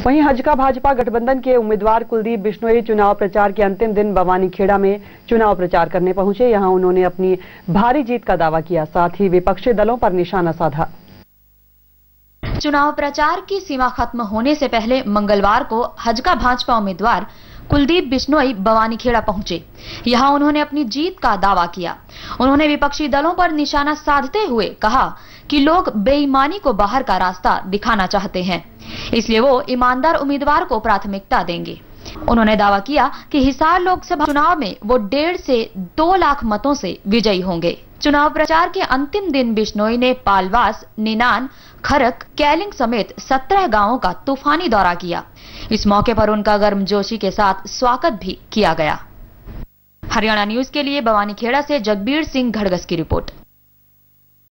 वहीं हजका भाजपा गठबंधन के उम्मीदवार कुलदीप बिश्नोई चुनाव प्रचार के अंतिम दिन बवानीखेड़ा में चुनाव प्रचार करने पहुंचे। यहां उन्होंने अपनी भारी जीत का दावा किया, साथ ही विपक्षी दलों पर निशाना साधा। चुनाव प्रचार की सीमा खत्म होने से पहले मंगलवार को हजका भाजपा उम्मीदवार कुलदीप बिश्नोई बवानीखेड़ा पहुंचे। यहां उन्होंने अपनी जीत का दावा किया। उन्होंने विपक्षी दलों पर निशाना साधते हुए कहा कि लोग बेईमानी को बाहर का रास्ता दिखाना चाहते हैं, इसलिए वो ईमानदार उम्मीदवार को प्राथमिकता देंगे। उन्होंने दावा किया कि हिसार लोकसभा चुनाव में वो 1.5 से 2 लाख मतों से विजयी होंगे। चुनाव प्रचार के अंतिम दिन बिश्नोई ने पालवास, निनान, खरक, कैलिंग समेत 17 गांवों का तूफानी दौरा किया। इस मौके पर उनका गर्मजोशी के साथ स्वागत भी किया गया। हरियाणा न्यूज के लिए बवानीखेड़ा से जगबीर सिंह घड़गस की रिपोर्ट।